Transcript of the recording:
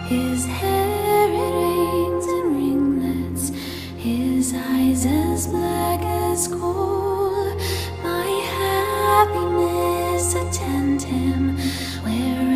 His hair it hangs in ringlets, his eyes as black as coal. My happiness attend him wherever